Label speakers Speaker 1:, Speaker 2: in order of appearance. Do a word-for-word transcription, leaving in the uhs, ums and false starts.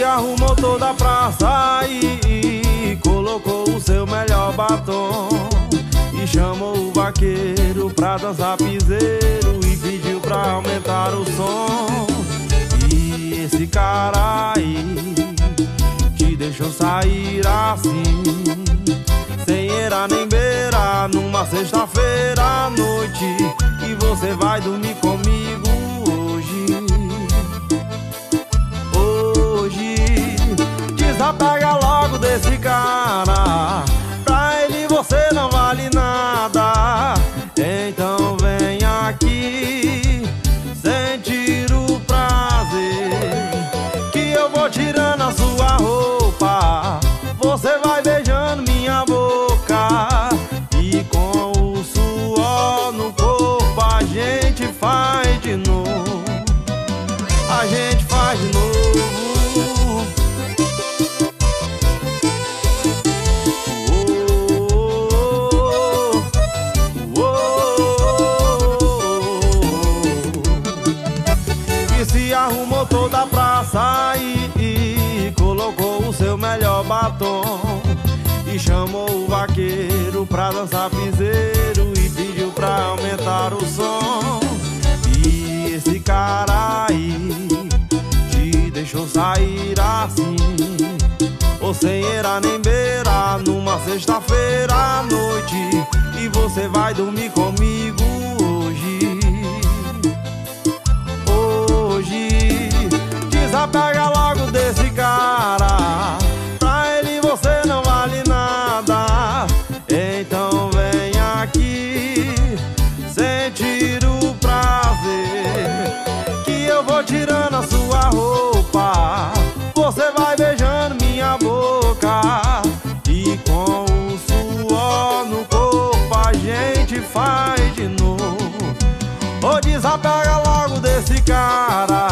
Speaker 1: arrumou toda pra sair, colocou o seu melhor batom e chamou o vaqueiro pra dançar piseiro e pediu pra aumentar o som. E esse cara aí te deixou sair assim, sem era nem beira, numa sexta-feira à noite, e você vai dormir comigo hoje. Hoje desapega logo desse cara, pra ele você não vale nada. Então vem aqui sentir o prazer, que eu vou tirando a sua roupa, você vai beijando minha boca, e com o suor no corpo a gente faz de novo, a gente faz de novo. E se arrumou toda pra sair, colocou o seu melhor batom e chamou o vaqueiro pra dançar piseiro e pediu pra aumentar o som. E esse cara aí te deixou sair assim, ou sem era nem beira, numa sexta-feira à noite, e você vai dormir comigo hoje. Hoje desapega logo desse cara, pra ele você não vale nada. Então vem aqui sentir o prazer, que eu vou tirando a sua roupa, você vai beijando minha boca, e com o suor no corpo a gente faz de novo. Ô, desapega logo desse cara,